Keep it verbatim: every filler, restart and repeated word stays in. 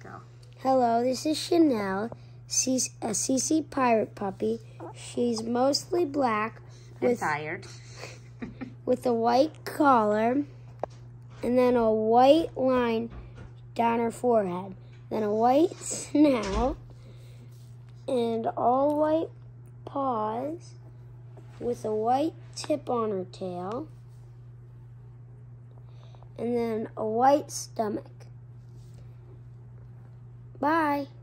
go. Hello, this is Chanel, She's a C C pirate puppy. She's mostly black I'm with, tired. with a white collar and then a white line down her forehead. Then a white snout and all white paws with a white tip on her tail. And then a white stomach. Bye.